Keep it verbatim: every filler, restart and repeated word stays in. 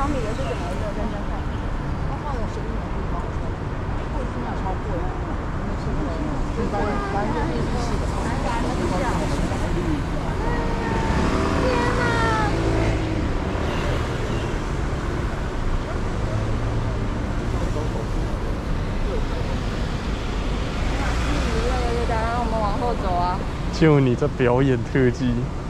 小米的是怎么一个认真看？它放的神秘的地方，贵是那超贵啊，因为是那个一般反正就是日系的，它是这样。天哪！越来越大，让我们往后走啊！ 就你这表演特技。